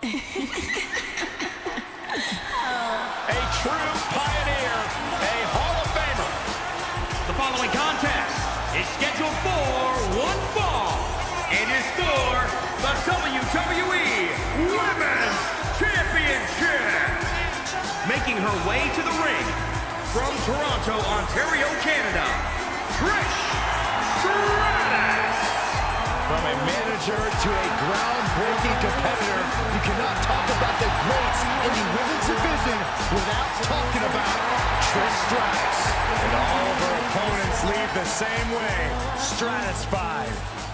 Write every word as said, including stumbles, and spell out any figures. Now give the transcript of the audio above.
A true pioneer, a Hall of Famer. The following contest is scheduled for one fall. It is for the W W E Women's Championship. Making her way to the ring from Toronto, Ontario, Canada, Trish Stratus. From a manager to a groundbreaking competitor, you cannot talk about the greats in the women's division without talking about Trish Stratus. And all of her opponents leave the same way, stratisfied.